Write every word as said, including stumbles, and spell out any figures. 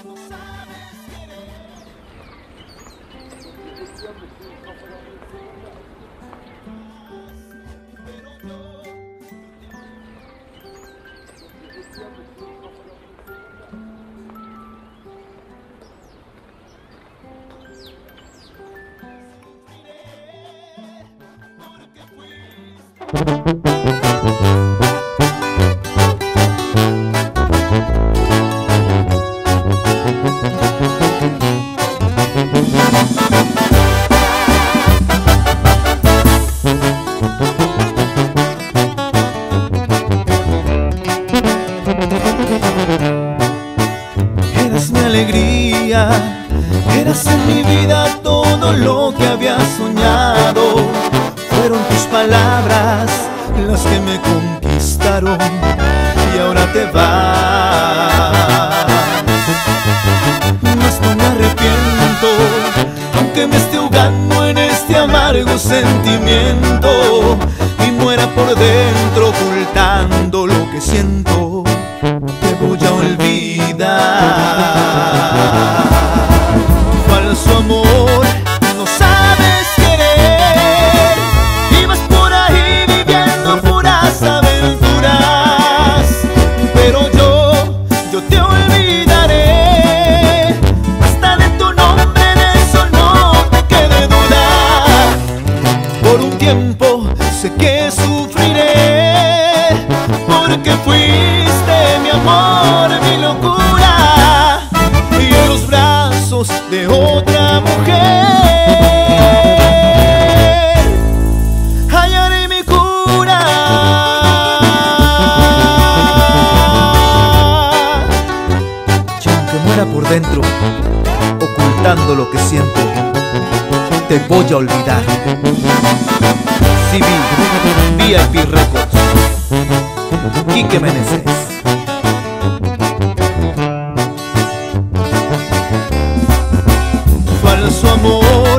no sabes querer. Pero yo eras mi alegría, eras en mi vida todo lo que había soñado. Fueron tus palabras las que me conquistaron y ahora te vas. Mas no me arrepiento, aunque me esté ahogando en este amargo sentimiento y muera por dentro ocultando lo que siento. Te voy a olvidar. Falso amor, no sabes querer. Ibas por ahí viviendo puras aventuras, pero yo, yo te olvidaré. Hasta de tu nombre, de eso no te quede duda. Por un tiempo sé que sufriré, porque fuiste mi amor, mi locura, y en los brazos de otra mujer hallaré mi cura. Y aunque muera por dentro, ocultando lo que siento, te voy a olvidar. C B, V I P Records, Quique Meneses. Falso amor,